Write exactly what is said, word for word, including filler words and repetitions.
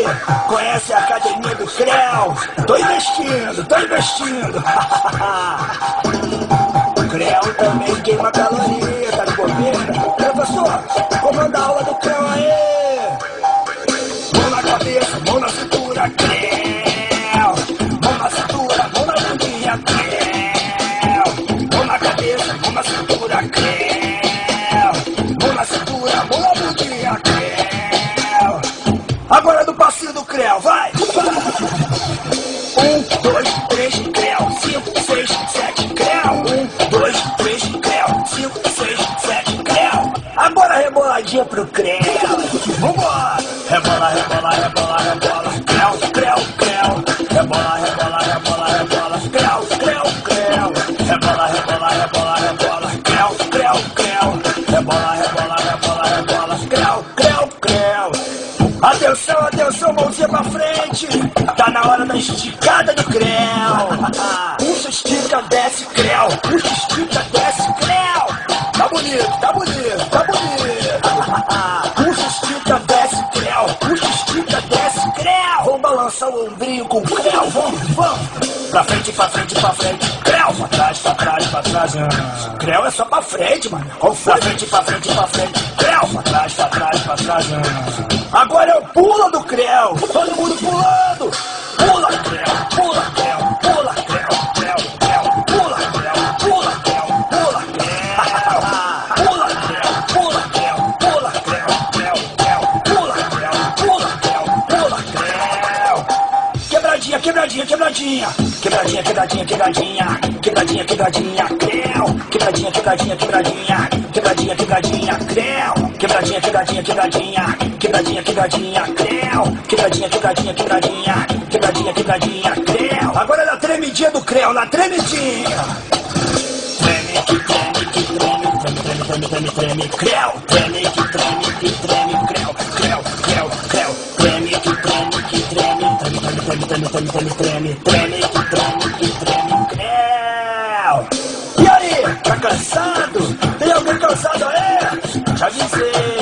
Conhece a academia do Creu? Tô investindo, tô investindo. Creu também queima caloria, tá de bobeira? Professor, comanda a aula do Creu aí. Mão na cabeça, mão na cintura, Creu. Mão na cintura, mão na bundinha, Creu. Mão na cabeça, mão na cintura, Creu. Mão na cintura, mão na bundinha, Creu. Agora do passinho do Creu, vai! Um, dois, três, Creu. Cinco, seis, sete, Creu. Um, dois, três, Creu. Cinco, seis, sete, Creu. Agora reboladinha pro Creu. Vambora! Rebola, rebola, rebola, rebola. Creu, Creu, Creu. Rebola, rebola, rebola, rebola. Creu, Creu, Creu. Rebola, rebola, rebola, rebola. Creu, Creu, Creu. Rebola, rebola, rebola, rebola. Creu, Creu, Creu. Atenção, atenção, mãozinha pra frente. Tá na hora da esticada do Creu. Puxa, estica, desce, Creu. Puxa, estica, desce, Creu. Tá bonito, tá bonito, tá bonito. Puxa, estica, desce, Creu. Puxa, estica, desce, Creu. Vamos balançar o ombrinho com o Creu. Vamos, vamos. Pra frente, pra frente, pra frente. Creu, pra trás, pra trás, pra trás. Creu é só pra frente, mano. Pra frente, pra frente, pra frente. Creu, pra trás, pra trás, pra trás. Agora é o pula do Creu. Todo mundo pulando. Pula, Creu, pula, Creu, pula, Creu, Creu, Creu. Pula, Creu, pula, Creu, pula, Creu. Pula, Creu, pula, Creu, pula, Creu, Creu, Creu. Pula, Creu, pula, Creu, pula, Creu. Quebradinha, quebradinha, quebradinha. Quebradinha, quebradinha, quebradinha. Quebradinha, quebradinha, Creu. Quebradinha, quebradinha, quebradinha. Quebradinha, quebradinha, Creu. Quebradinha, quebradinha, quebradinha. Quebradinha, quebradinha, Creu. Quebradinha, quebradinha, quebradinha. Quebradinha, quebradinha, Creu. Agora na tremidinha do Creu, na tremidinha. Treme, que treme, que treme, treme, treme, treme, treme, treme, Creu. Treme, que treme, que treme, Creu, Creu, Creu, Creu. Treme, que treme, que treme, treme, treme, treme, treme, treme, treme, treme, treme, que treme, que treme, Creu. E aí, tá cansado? Tem alguém cansado aí? Já avisei.